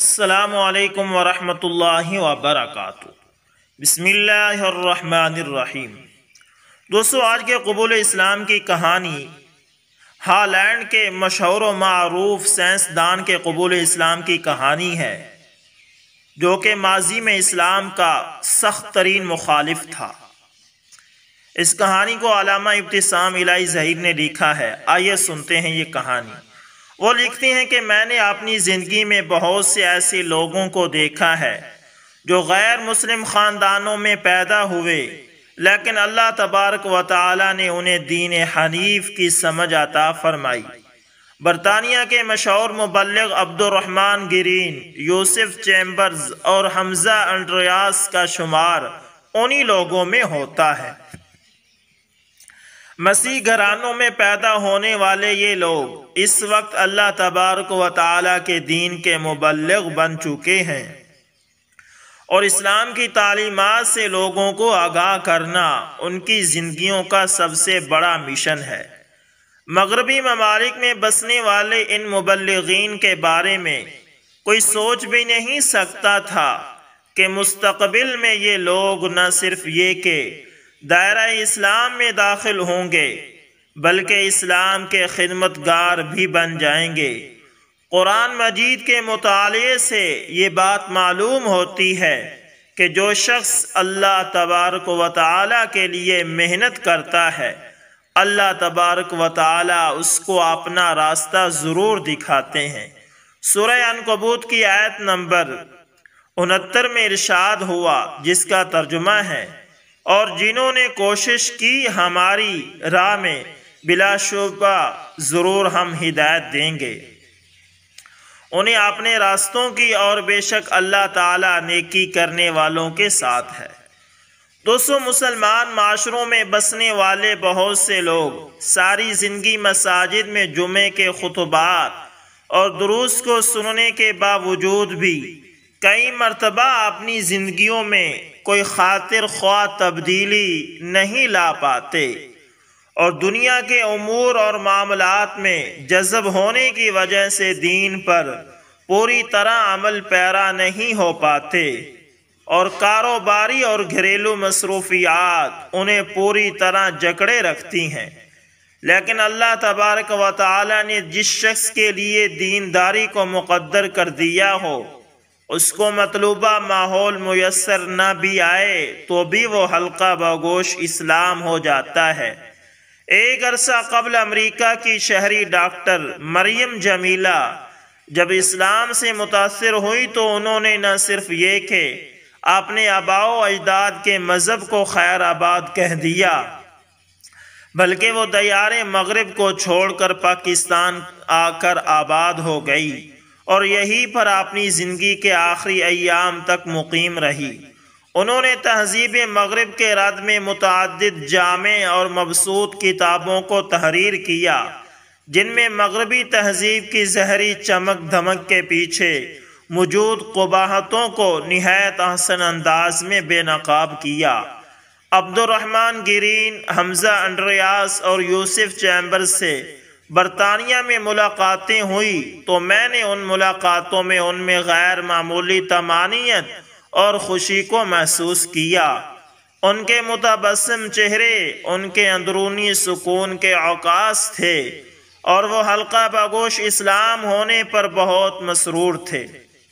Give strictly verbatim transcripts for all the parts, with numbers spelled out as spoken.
السلام علیکم ورحمۃ اللہ وبرکاتہ۔ بسم اللہ الرحمن الرحیم۔ دوستو، آج کے قبول اسلام کی کہانی ہالینڈ کے مشہور و معروف سائنسدان کے قبول اسلام کی کہانی ہے، جو کہ ماضی میں اسلام کا سخت ترین مخالف تھا۔ اس کہانی کو علامہ ابتسام الہی ظہیر نے لکھا ہے۔ آئیے سنتے ہیں یہ کہانی۔ وہ لکھتے ہیں کہ میں نے اپنی زندگی میں بہت سے ایسے لوگوں کو دیکھا ہے جو غیر مسلم خاندانوں میں پیدا ہوئے، لیکن اللہ تبارک و تعالی نے انہیں دین حنیف کی سمجھ عطا فرمائی۔ برطانیہ کے مشہور مبلغ عبد الرحمن گرین، یوسف چیمبرز اور حمزہ انڈریاس کا شمار انہی لوگوں میں ہوتا ہے۔ مسیح گھرانوں میں پیدا ہونے والے یہ لوگ اس وقت اللہ تبارک و تعالی کے دین کے مبلغ بن چکے ہیں، اور اسلام کی تعلیمات سے لوگوں کو آگاہ کرنا ان کی زندگیوں کا سب سے بڑا مشن ہے۔ مغربی ممالک میں بسنے والے ان مبلغین کے بارے میں کوئی سوچ بھی نہیں سکتا تھا کہ مستقبل میں یہ لوگ نہ صرف یہ کہ دائرہ اسلام میں داخل ہوں گے، بلکہ اسلام کے خدمت گار بھی بن جائیں گے۔ قرآن مجید کے مطالعے سے یہ بات معلوم ہوتی ہے کہ جو شخص اللہ تبارک و تعالی کے لیے محنت کرتا ہے، اللہ تبارک و تعالی اس کو اپنا راستہ ضرور دکھاتے ہیں۔ سورہ عنکبوت کی آیت نمبر انہتر میں ارشاد ہوا، جس کا ترجمہ ہے، اور جنہوں نے کوشش کی ہماری راہ میں، بلا شبہ ضرور ہم ہدایت دیں گے انہیں اپنے راستوں کی، اور بے شک اللہ تعالیٰ نیکی کرنے والوں کے ساتھ ہے۔ دوستو، مسلمان معاشروں میں بسنے والے بہت سے لوگ ساری زندگی مساجد میں جمعے کے خطبات اور دروس کو سننے کے باوجود بھی کئی مرتبہ اپنی زندگیوں میں کوئی خاطر خواہ تبدیلی نہیں لا پاتے، اور دنیا کے امور اور معاملات میں جذب ہونے کی وجہ سے دین پر پوری طرح عمل پیرا نہیں ہو پاتے، اور کاروباری اور گھریلو مصروفیات انہیں پوری طرح جکڑے رکھتی ہیں۔ لیکن اللہ تبارک و تعالی نے جس شخص کے لیے دینداری کو مقدر کر دیا ہو، اس کو مطلوبہ ماحول میسر نہ بھی آئے تو بھی وہ حلقہ بگوش اسلام ہو جاتا ہے۔ ایک عرصہ قبل امریکہ کی شہری ڈاکٹر مریم جمیلہ جب اسلام سے متاثر ہوئی تو انہوں نے نہ صرف یہ کہ اپنے آباء و اجداد کے مذہب کو خیر آباد کہہ دیا، بلکہ وہ دیار مغرب کو چھوڑ کر پاکستان آ کر آباد ہو گئی، اور یہیں پر اپنی زندگی کے آخری ایام تک مقیم رہی۔ انہوں نے تہذیب مغرب کے رد میں متعدد جامع اور مبسوط کتابوں کو تحریر کیا، جن میں مغربی تہذیب کی زہری چمک دھمک کے پیچھے موجود قباحتوں کو نہایت احسن انداز میں بے نقاب کیا۔ عبد الرحمن گرین، حمزہ انڈریاس اور یوسف چیمبرز سے برطانیہ میں ملاقاتیں ہوئی تو میں نے ان ملاقاتوں میں ان میں غیر معمولی طمانینت اور خوشی کو محسوس کیا۔ ان کے متبسم چہرے ان کے اندرونی سکون کے عکاس تھے، اور وہ حلقہ بگوش اسلام ہونے پر بہت مسرور تھے۔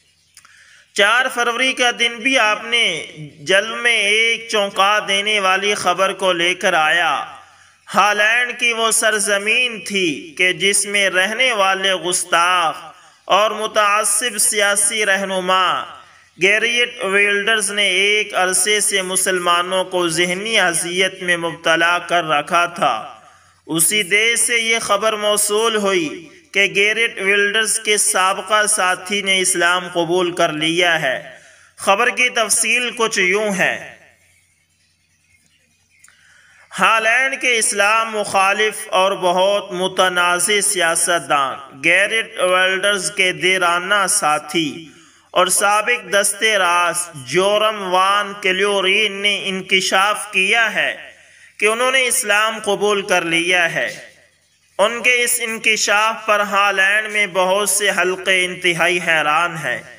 چار فروری کا دن بھی آپ نے جلد میں ایک چونکا دینے والی خبر کو لے کر آیا۔ ہالینڈ کی وہ سرزمین تھی کہ جس میں رہنے والے گستاخ اور متعصب سیاسی رہنما گیریٹ ویلڈرز نے ایک عرصے سے مسلمانوں کو ذہنی اذیت میں مبتلا کر رکھا تھا۔ اسی دیش سے یہ خبر موصول ہوئی کہ گیریٹ ویلڈرز کے سابقہ ساتھی نے اسلام قبول کر لیا ہے۔ خبر کی تفصیل کچھ یوں ہے۔ ہالینڈ کے اسلام مخالف اور بہت متنازع سیاستدان گیریٹ ویلڈرز کے دیرانہ ساتھی اور سابق دستے راست جورم وان کلیورین نے انکشاف کیا ہے کہ انہوں نے اسلام قبول کر لیا ہے۔ ان کے اس انکشاف پر ہالینڈ میں بہت سے حلقے انتہائی حیران ہیں۔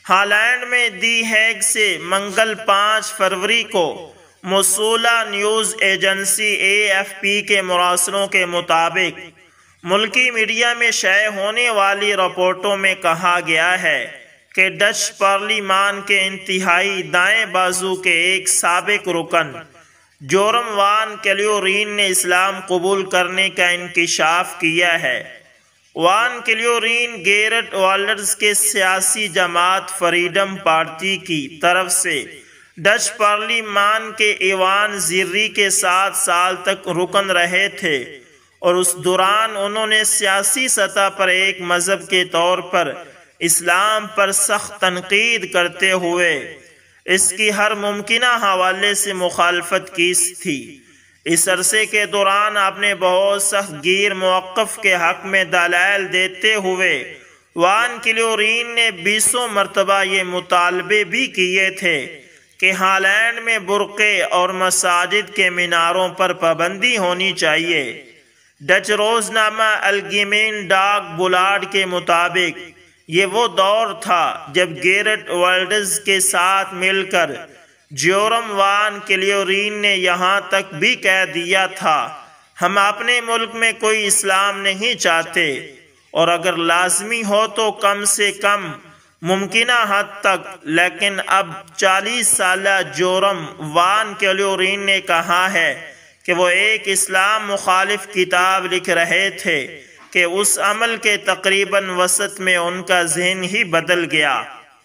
ہالینڈ میں دی ہیگ سے منگل پانچ فروری کو موصولہ news agency A F P کے مراسلوں کے مطابق ملکی میڈیا میں شائع ہونے والی رپورٹوں میں کہا گیا ہے کہ ڈچ پارلیمان کے انتہائی دائیں بازو کے ایک سابق رکن جورم وان کلیورین نے اسلام قبول کرنے کا انکشاف کیا ہے۔ وان کلیورین گیرٹ والڈرز کے سیاسی جماعت فریڈم پارٹی کی طرف سے ڈچ پارلیمان کے ایوان زیری کے سات سال تک رکن رہے تھے، اور اس دوران انہوں نے سیاسی سطح پر ایک مذہب کے طور پر اسلام پر سخت تنقید کرتے ہوئے اس کی ہر ممکنہ حوالے سے مخالفت کی تھی۔ اس عرصے کے دوران آپ نے بہت سخت گیر موقف کے حق میں دلائل دیتے ہوئے وان کلیورین نے بیسوں مرتبہ یہ مطالبے بھی کیے تھے کہ ہالینڈ میں برقعے اور مساجد کے میناروں پر پابندی ہونی چاہیے۔ ڈچ روزنامہ الگیمین ڈاگ بلاڈ کے مطابق یہ وہ دور تھا جب گیرٹ والڈرز کے ساتھ مل کر جورم وان کلیورین نے یہاں تک بھی کہہ دیا تھا، ہم اپنے ملک میں کوئی اسلام نہیں چاہتے، اور اگر لازمی ہو تو کم سے کم ممکنہ حد تک۔ لیکن اب چالیس سالہ جورم وان کلیورین نے کہا ہے کہ وہ ایک اسلام مخالف کتاب لکھ رہے تھے کہ اس عمل کے تقریباً وسط میں ان کا ذہن ہی بدل گیا۔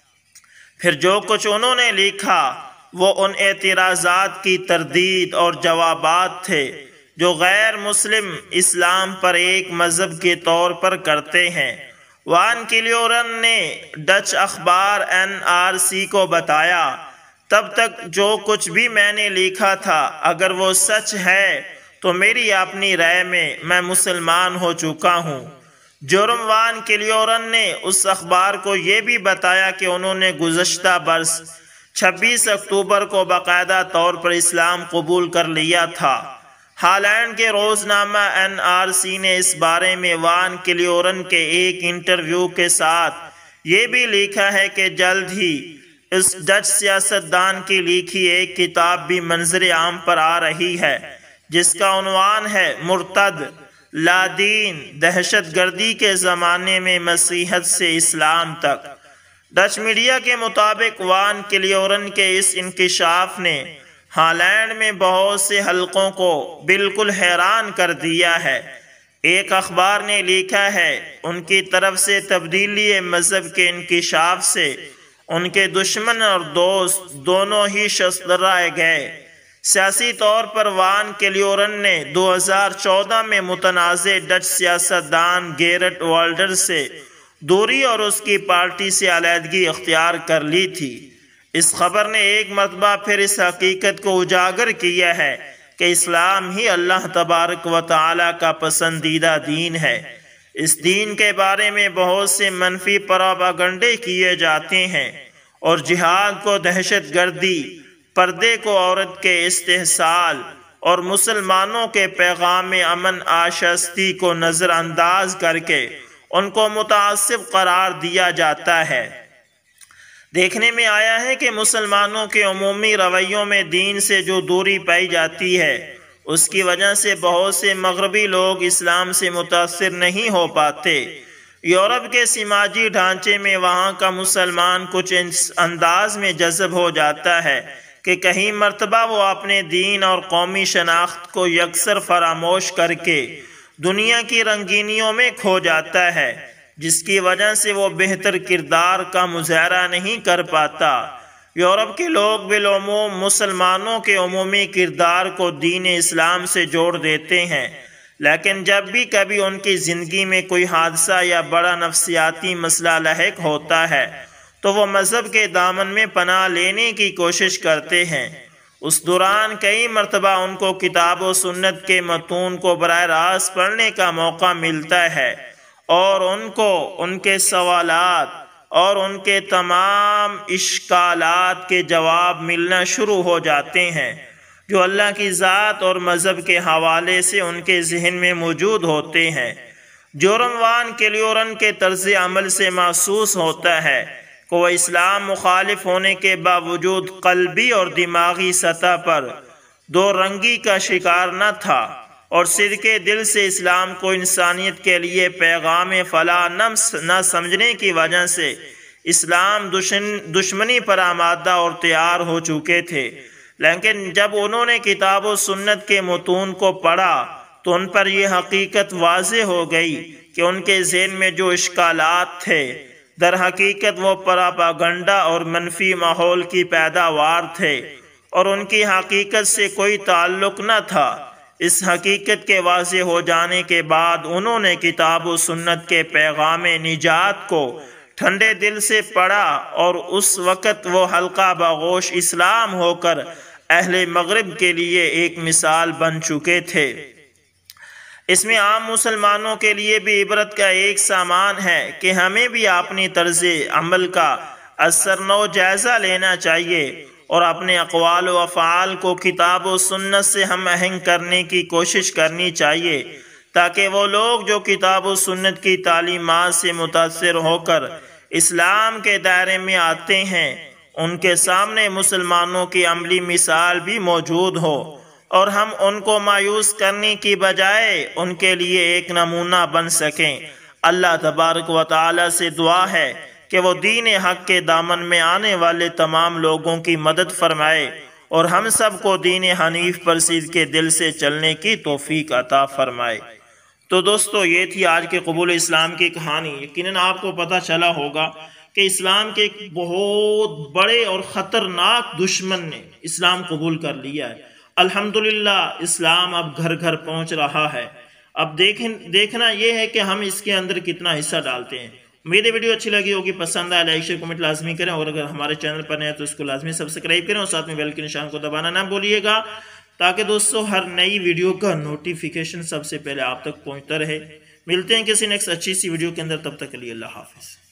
پھر جو کچھ انہوں نے لکھا وہ ان اعتراضات کی تردید اور جوابات تھے جو غیر مسلم اسلام پر ایک مذہب کے طور پر کرتے ہیں۔ وان کلیورن نے ڈچ اخبار این آر سی کو بتایا، تب تک جو کچھ بھی میں نے لکھا تھا اگر وہ سچ ہے تو میری اپنی رائے میں میں مسلمان ہو چکا ہوں۔ جورم وان کلیورن نے اس اخبار کو یہ بھی بتایا کہ انہوں نے گزشتہ برس چھبیس اکتوبر کو باقاعدہ طور پر اسلام قبول کر لیا تھا۔ ہالینڈ کے روزنامہ این آر سی نے اس بارے میں وان کلیورن کے ایک انٹرویو کے ساتھ یہ بھی لکھا ہے کہ جلد ہی اس ڈچ سیاستدان کی لکھی ایک کتاب بھی منظر عام پر آ رہی ہے جس کا عنوان ہے مرتد لادین دہشت گردی کے زمانے میں مسیحیت سے اسلام تک۔ ڈچ میڈیا کے مطابق وان کلیورن کے اس انکشاف نے ہالینڈ میں بہت سے حلقوں کو بالکل حیران کر دیا ہے۔ ایک اخبار نے لکھا ہے ان کی طرف سے تبدیلی مذہب کے انکشاف سے ان کے دشمن اور دوست دونوں ہی شرمندہ گئے۔ سیاسی طور پر وان کلیورن نے دو ہزار چودہ میں متنازع ڈچ سیاستدان گیرٹ والڈرز سے دوری اور اس کی پارٹی سے علیحدگی اختیار کر لی تھی۔ اس خبر نے ایک مرتبہ پھر اس حقیقت کو اجاگر کیا ہے کہ اسلام ہی اللہ تبارک و تعالی کا پسندیدہ دین ہے۔ اس دین کے بارے میں بہت سے منفی پروپیگنڈے کیے جاتے ہیں اور جہاد کو دہشت گردی، پردے کو عورت کے استحصال اور مسلمانوں کے پیغام امن آشستی کو نظر انداز کر کے ان کو متعصب قرار دیا جاتا ہے۔ دیکھنے میں آیا ہے کہ مسلمانوں کے عمومی رویوں میں دین سے جو دوری پائی جاتی ہے اس کی وجہ سے بہت سے مغربی لوگ اسلام سے متاثر نہیں ہو پاتے۔ یورپ کے سماجی ڈھانچے میں وہاں کا مسلمان کچھ اس انداز میں جذب ہو جاتا ہے کہ کہیں مرتبہ وہ اپنے دین اور قومی شناخت کو یکسر فراموش کر کے دنیا کی رنگینیوں میں کھو جاتا ہے، جس کی وجہ سے وہ بہتر کردار کا مظاہرہ نہیں کر پاتا۔ یورپ کے لوگ بالعموم مسلمانوں کے عمومی کردار کو دین اسلام سے جوڑ دیتے ہیں، لیکن جب بھی کبھی ان کی زندگی میں کوئی حادثہ یا بڑا نفسیاتی مسئلہ لاحق ہوتا ہے تو وہ مذہب کے دامن میں پناہ لینے کی کوشش کرتے ہیں۔ اس دوران کئی مرتبہ ان کو کتاب و سنت کے متون کو براہ راست پڑھنے کا موقع ملتا ہے اور ان کو ان کے سوالات اور ان کے تمام اشکالات کے جواب ملنا شروع ہو جاتے ہیں جو اللہ کی ذات اور مذہب کے حوالے سے ان کے ذہن میں موجود ہوتے ہیں۔ جورم وان کلیورن کے طرز عمل سے محسوس ہوتا ہے کہ وہ اسلام مخالف ہونے کے باوجود قلبی اور دماغی سطح پر دو رنگی کا شکار نہ تھا اور صدقے دل سے اسلام کو انسانیت کے لیے پیغام فلاح نہ سمجھنے کی وجہ سے اسلام دشمنی پر آمادہ اور تیار ہو چکے تھے، لیکن جب انہوں نے کتاب و سنت کے متون کو پڑھا تو ان پر یہ حقیقت واضح ہو گئی کہ ان کے ذہن میں جو اشکالات تھے در حقیقت وہ پراپاگنڈا اور منفی ماحول کی پیداوار تھے اور ان کی حقیقت سے کوئی تعلق نہ تھا۔ اس حقیقت کے واضح ہو جانے کے بعد انہوں نے کتاب و سنت کے پیغام نجات کو ٹھنڈے دل سے پڑھا اور اس وقت وہ حلقہ باگوش اسلام ہو کر اہل مغرب کے لیے ایک مثال بن چکے تھے۔ اس میں عام مسلمانوں کے لیے بھی عبرت کا ایک سامان ہے کہ ہمیں بھی اپنی طرز عمل کا اثر نو جائزہ لینا چاہیے اور اپنے اقوال و افعال کو کتاب و سنت سے ہم آہنگ کرنے کی کوشش کرنی چاہیے، تاکہ وہ لوگ جو کتاب و سنت کی تعلیمات سے متاثر ہو کر اسلام کے دائرے میں آتے ہیں ان کے سامنے مسلمانوں کی عملی مثال بھی موجود ہو اور ہم ان کو مایوس کرنے کی بجائے ان کے لیے ایک نمونہ بن سکیں۔ اللہ تبارک و تعالی سے دعا ہے کہ وہ دین حق کے دامن میں آنے والے تمام لوگوں کی مدد فرمائے اور ہم سب کو دین حنیف پر صدقے دل سے چلنے کی توفیق عطا فرمائے۔ تو دوستو یہ تھی آج کے قبول اسلام کی کہانی۔ یقیناً آپ کو پتہ چلا ہوگا کہ اسلام کے ایک بہت بڑے اور خطرناک دشمن نے اسلام قبول کر لیا ہے۔ الحمدللہ اسلام اب گھر گھر پہنچ رہا ہے۔ اب دیکھنا یہ ہے کہ ہم اس کے اندر کتنا حصہ ڈالتے ہیں۔ امید ہے ویڈیو اچھی لگی ہوگی، پسند آئے لائک شیئر کمنٹ لازمی کریں اور اگر ہمارے چینل پر نئے ہیں تو اس کو لازمی سبسکرائب کریں اور ساتھ میں بیل کے نشان کو دبانا نہ بھولیے گا تاکہ دوستو ہر نئی ویڈیو کا نوٹیفیکیشن سب سے پہلے آپ تک پہنچتا رہے۔ ملتے ہیں کسی نیکسٹ اچھی سی ویڈیو کے اندر، تب تک کے لیے اللہ حافظ۔